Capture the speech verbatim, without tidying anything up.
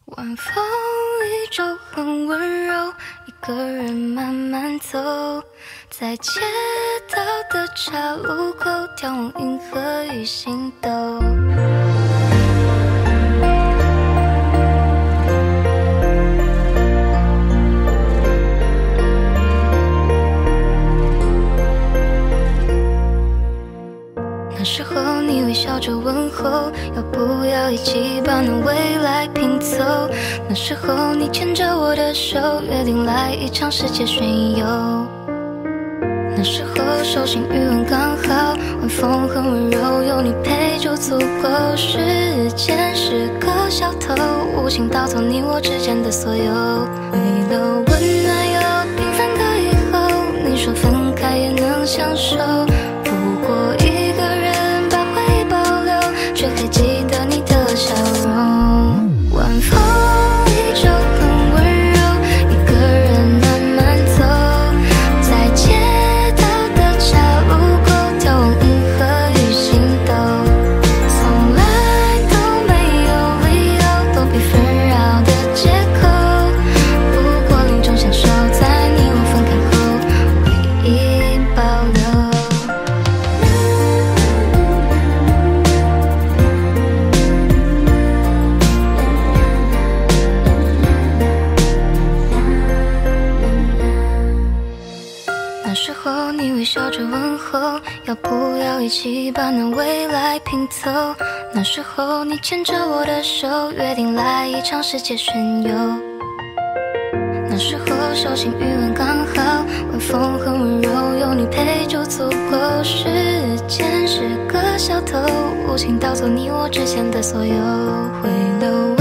晚风依旧很温柔，一个人慢慢走，在街道的岔路口眺望银河与星斗。那时候你微笑着问候，要不要一起把那未来拼凑？那时候你牵着我的手，约定来一场世界巡游。那时候手心余温刚好，晚风很温柔，有你陪就足够。时间是个小偷，无情盗走你我之间的所有。回了温暖又平凡的以后，你说分开也能相守。不过一个人把回忆保留，却还记得你的笑容。晚风依旧很温柔，一个人慢慢走，在街道的岔路口眺望银河与星斗。从来都没有理由躲避纷扰的借口，不过另一种享受，在你我分开后回忆保留。那时候你微笑着问候，要不要一起把那未来拼凑？那时候你牵着我的手，约定来一场世界巡游。那时候手心余温刚好，晚风很温柔，有你陪就足够。时间是个小偷，无情盗走你我之间的所有。回了